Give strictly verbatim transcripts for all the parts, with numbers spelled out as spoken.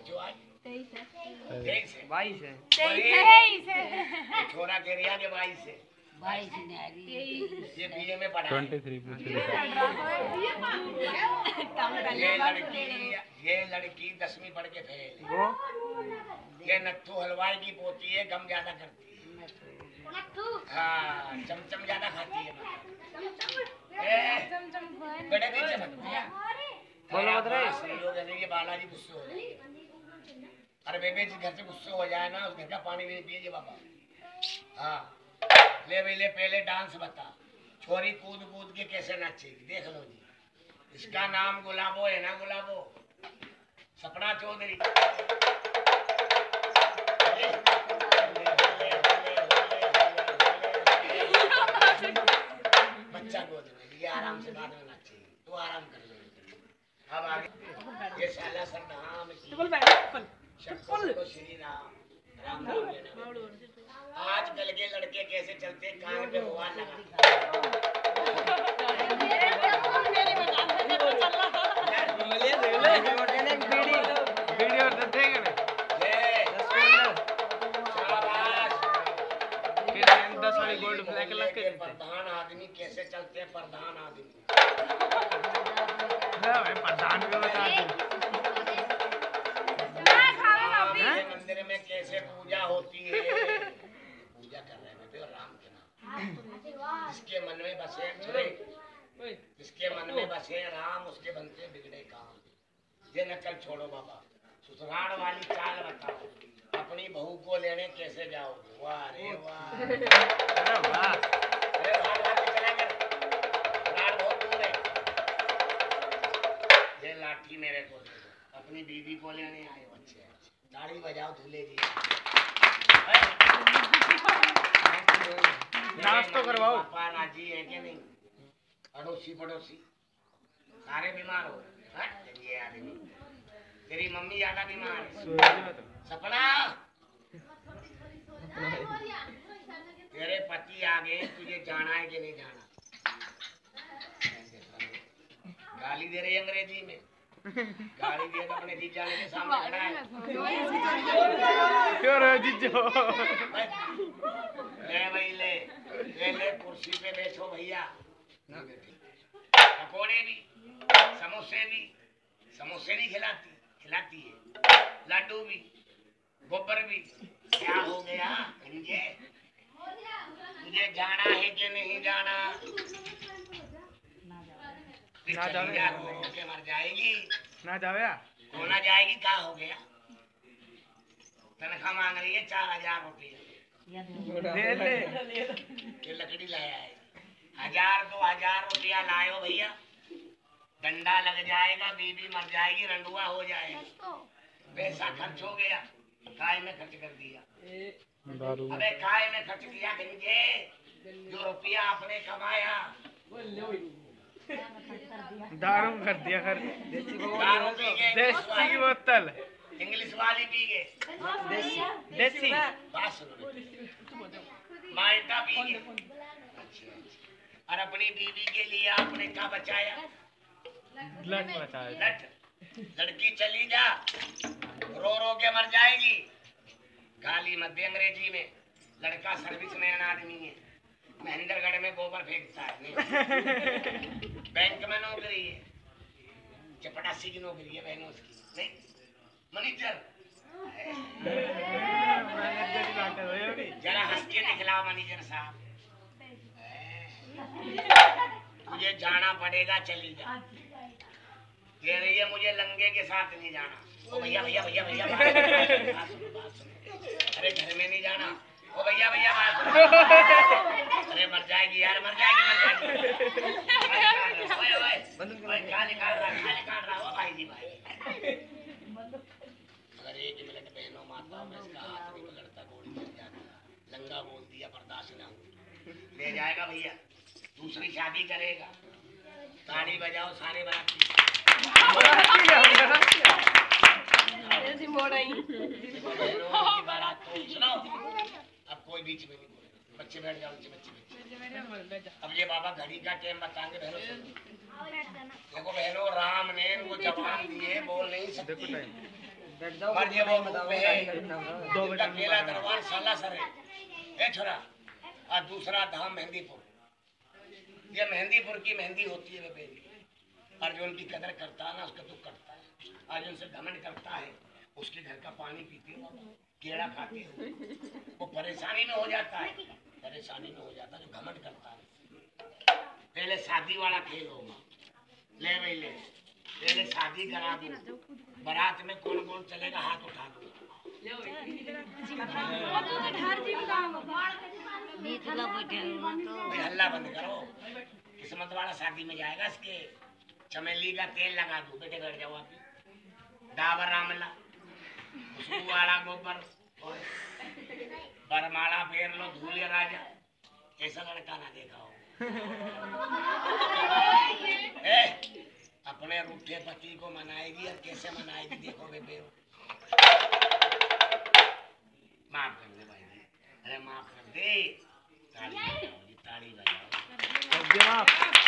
बच्चों आज तेईस है तेईस है बाईस है तेईस है छोरा कह रहा के बाईस है बाईस ये बीए में पढ़ा ट्वेंटी थ्री पूछ ये लड़की ये लड़की दसवीं पढ़ के फेल वो ये नत्थू हलवाई की पोती है, गम ज्यादा करती है। हाँ चमचम ज्यादा खाती है। बड़े पीछे मत बोलो मत रे। लोग ऐसे ये बालाजी गुस्से हो जाए। अरे बेबे जी घर से गुस्से हो जाए ना, उस घर का पानी भी नहीं पिए बाबा। हाँ ले भाई ले, पहले डांस बता। छोरी कूद कूद के कैसे नाचेगी देख लो जी। इसका नाम गुलाबो है ना, गुलाबो सपना चौधरी। बच्चा गोद में ये आराम से बाद में नाचेगी, तो आराम कर लो। अब आगे ये साला सरनाम श्री राम राम राम। आजकल के लड़के कैसे चलते, कान पे हुआ लगा। वीडियो देखेंगे ना दस वाली गोल्ड ब्लैक लग के प्रधान आदमी कैसे चलते हैं, प्रधान आदमी प्रधान भी बता दो। मंदिर में कैसे पूजा होती है, पूजा कर रहे हैं राम के नाम। जिसके मन में बसे जिसके मन में बसे राम, उसके बनते बिगड़े काम। ये नकल छोड़ो बाबा, ससुराल वाली चाल बताओ, अपनी बहू को लेने कैसे जाओगे। वाह रे वाह, अरे वाह, अरे भाग भाग के चला कर, रात बहुत दूर है। ये लाठी मेरे को दे दो, अपनी बीवी को लेने आए बच्चे। ताली बजाओ दूल्हे जी। नाच तो करवाओ। पापा राजी है कि नहीं? अड़ोसी पड़ोसी सारे बीमार हो गए। ये आदमी तेरी मम्मी ज्यादा बीमार है। सपना तेरे पति आ गए, तुझे जाना है कि नहीं जाना? गाली दे रही अंग्रेजी में, गाली दे अपने जीजा के सामने खड़ा है। क्यों रो जीजो? ले भाई ले ले ले, कुर्सी पे बैठो भैया। पकोड़े भी, समोसे भी, समोसे नहीं खिलाती खिलाती है, लड्डू भी, गोबर भी। क्या हो गया मुझे? तुझे जाना है कि नहीं जाना? ना जावे के मर जाएगी ना जावे होना जाएगी। क्या हो गया? तनख्वाह मांग रही है चार हजार रुपये। ले ले ये लकड़ी लाया है, हजार दो हजार रुपया लायो भैया, डंडा लग जाएगा, बीबी मर जाएगी, रंडुआ हो जाएगा। पैसा खर्च हो गया, काय में खर्च कर दिया। अबे काय में खर्च किया गंजे? जो रुपया आपने कमाया दारू कर दिया कर। दारू पी गए, देसी की बोतल, इंग्लिश वाली पी गए, देसी बात सुनो, माल्टा पी गए। और अपनी बीवी के लिए आपने क्या बचाया? लट बचाया। लट लड़की चली जा, रो रो के मर जाएगी। गाली मत दे अंग्रेजी में। लड़का सर्विस मैन आदमी है, महेंद्रगढ़ में गोबर फेंकता है। बैंक में नौकरी है, चपड़ासी की नौकरी है बहनों की। नहीं मैनेजर, जरा हंस के दिखलाओ मैनेजर साहब। मुझे जाना पड़ेगा, चली जा। कह रही है मुझे लंगे के साथ नहीं जाना। ओ भैया भैया भैया भैया बात सुनो, बात सुनो। अरे घर में नहीं जाना। ओ भैया भैया बात सुनो। अरे मर जाएगी यार, मर जाएगी मर जाएगी। ओए ओए ओए क्या निकाल रहा है, क्या निकाल रहा हो भाई जी भाई। अगर एक मिनट बहनों माताओं में इसका हाथ नहीं पकड़ता, गोली चल जाती। लंगा बोल दिया, बर्दाश्त ना हो, ले जाएगा भैया, दूसरी शादी करेगा। ताली बजाओ सारे बाराती। अब कोई बीच में नहीं बोले, बच्चे बैठ जाओ नीचे, बच्चे बच्चे। अब ये बाबा घड़ी का टाइम बताएंगे बहनों से। देखो बहनों, राम ने वो जवान दिए, बोल नहीं सकती। पर ये वो रूप है दो इनका बटन पहला दरबार साला सर है ए छोरा और दूसरा धाम मेहंदीपुर। ये मेहंदीपुर की मेहंदी होती है बेबे। अर्जुन की कदर करता है ना उसका दुख करता है। अर्जुन से घमंड करता है उसके घर का पानी पीते हो केड़ा खाते हो वो परेशानी में हो जाता है। परेशानी में हो जाता है जो घमंड करता है। पहले शादी वाला खेल होगा। ले भाई ले पहले शादी करा दो। बारात में कौन कौन चलेगा हाथ उठा दो। भाई हल्ला बंद करो। किस्मत वाला शादी में जाएगा इसके चमेली का तेल लगा दो। बेटे बैठ जाओ आप डाबर आमला खुशबू वाला गोबर और बरमाला फेर लो धूलिया राजा। ऐसा लड़का ना देखा हो। ए, अपने रूठे पति को मनाएगी और कैसे मनाएगी देखो बेबे। माफ कर दे भाई जी। अरे माफ कर दे। ताली बजाओ जी ताली बजाओ।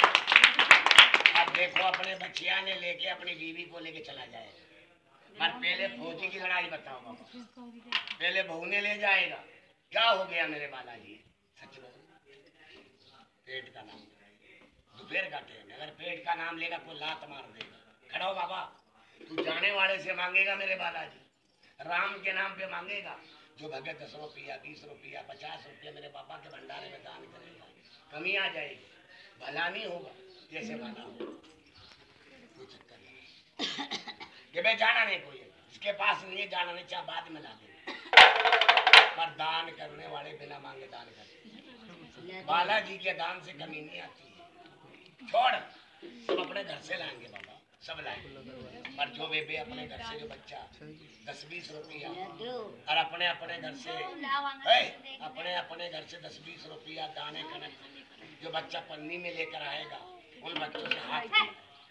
अब देखो अपने बच्चिया ने लेके अपनी बीवी को लेके चला जाए। पर पहले फौजी की लड़ाई बताओ बाबा। पहले बहू ने ले जाएगा। क्या हो गया मेरे बालाजी सच बोल। पेट का नाम दोपहर का टाइम अगर पेट का नाम लेगा कोई लात मार देगा। खड़ा हो बाबा तू जाने वाले से मांगेगा मेरे बालाजी। राम के नाम पे मांगेगा जो भगत दस रुपया बीस रुपया पचास रुपया मेरे पापा के भंडारे में दान करेगा। कमी आ जाएगी भला नहीं होगा जैसे भला होगा। कोई चक्कर नहीं कि भाई जाना नहीं कोई इसके पास नहीं है जाना नहीं चाह बाद में ला दे। पर दान करने वाले बिना मांगे दान करते। बालाजी के दान से कमी नहीं आती है। छोड़ सब अपने घर से लाएंगे बाबा सब लाएंगे। पर जो बेबे अपने घर से जो बच्चा दस बीस रुपया और अपने अपने घर से ए, अपने अपने घर से दस बीस रुपया दाने कनक जो बच्चा पन्नी में लेकर आएगा उन बच्चों से हाथ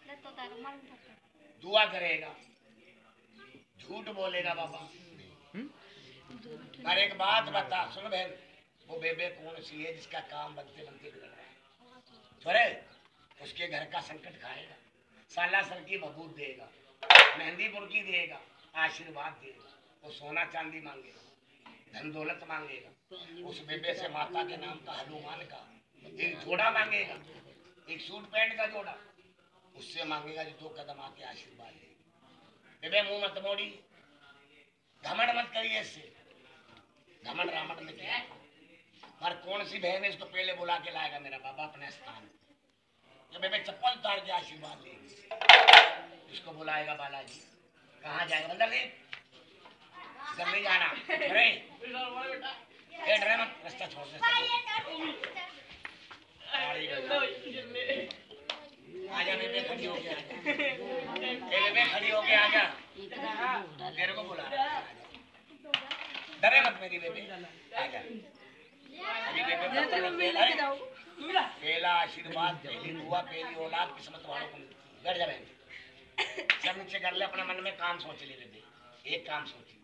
दुआ करेगा झूठ बोलेगा बाबा। पर एक बात बता सुन बहन वो बेबे कौन सी है जिसका काम बनते बनते बिगड़ रहा है। छोरे उसके घर का संकट खाएगा। साला सर की बबूत देगा मेहंदीपुर की देगा आशीर्वाद देगा। वो सोना चांदी मांगेगा धन दौलत मांगेगा। उस बेबे से माता के नाम का हनुमान का एक जोड़ा मांगेगा एक सूट पैंट का जोड़ा। उससे मांगेगा जो दो कदम आके आशीर्वाद देगा। बेबे मुंह मत मोड़ी घमंड मत करिए इससे। घमंड रामंड में क्या पर कौन सी बहन है इसको पहले बुला के लाएगा मेरा बाबा अपने स्थान। जो बेबे चप्पल उतार के आशीर्वाद लेगी इसको बुलाएगा बालाजी। कहाँ जाएगा अंदर से इधर नहीं जाना। अरे ए डरे मत रास्ता छोड़ दे। आजा बेबे खड़ी होके आजा। बेबे खड़ी होके आजा तेरे को बुला रहा है। डरे मत मेरी बेबे आजा। अभी बेबे पहला आशीर्वाद पहली दुआ पहली औलाद किस्मत वालों को मिलती है। बैठ जा बहन सब नीचे कर ले अपने मन में काम सोच ले बेबे। एक काम सोची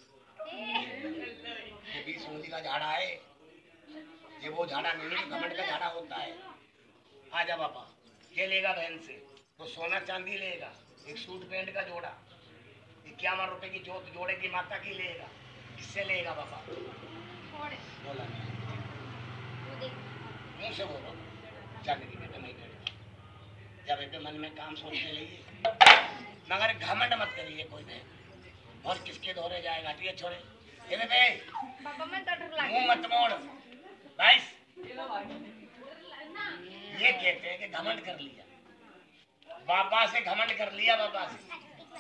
ये बीस उंगली का झाड़ा है ये वो झाड़ा नहीं है घमंड का झाड़ा होता है। आजा बाबा ये लेगा बहन से तो सोना चांदी लेगा एक सूट पैंट का जोड़ा इक्यावन रुपए की जोत जोड़े की माता की लेगा। किससे लेगा बाबा बोला मुंह से बोलो जाने की बेटे नहीं बैठा जब बेटे मन में काम सोचने लगी मगर घमंड मत करिए कोई नहीं और किसके दौरे जाएगा ठीक है छोरे। ये बेटे मुंह मत मोड़ भाई ये कहते हैं कि घमंड कर लिया बाबा से घमंड कर लिया बाबा से।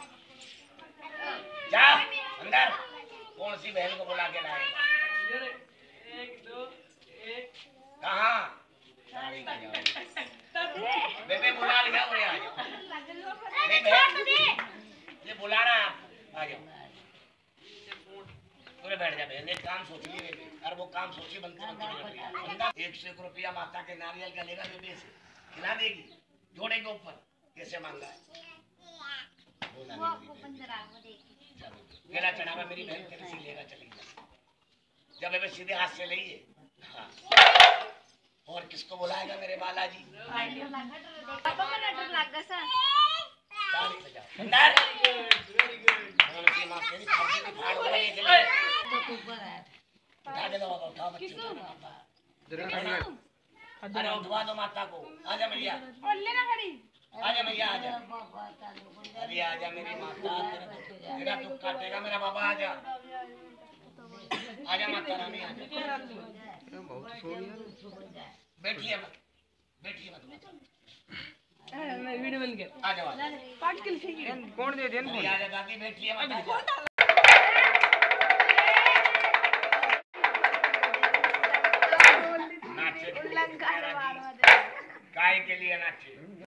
जा अंदर कौन सी बहन को बुला के लाएगा। कहाँ बेबे बुला लिया उन्हें आ जाओ। नहीं बहन ये बुला रहा है आ जाओ पूरे बैठ जा बहन। एक काम सोच लिए बेबे और वो काम सोची बनते बनते एक सौ एक रुपया माता के नारियल का लेगा बेबे से खिला देगी जोड़े के ऊपर कैसे मांगा है बोला मेरा चढ़ावा मेरी बहन तेरे से लेगा चली जा। जब बेबे सीधे हाथ से लइए हाँ। और किसको बुलाएगा मेरे बालाजी ताली बजाओ सुंदर कौन सी माँ तेरी खांसी की फाड़ हो गई चले उठा दे बाबा उठाओ बच्चे अरे उठवा दो माता को आजा मैया आजा मैया आजा अरे आजा मेरी माता तेरा दुख काटेगा मेरा बाबा आजा आजा माता रानी आजा बैठिए मत बैठिए मत मैं वीडियो बंद कर आजा आजा पार्ट के लिए कौन दे देन अरे आजा दादी बैठिए मत आजा नाचे गाय के लिए नाचे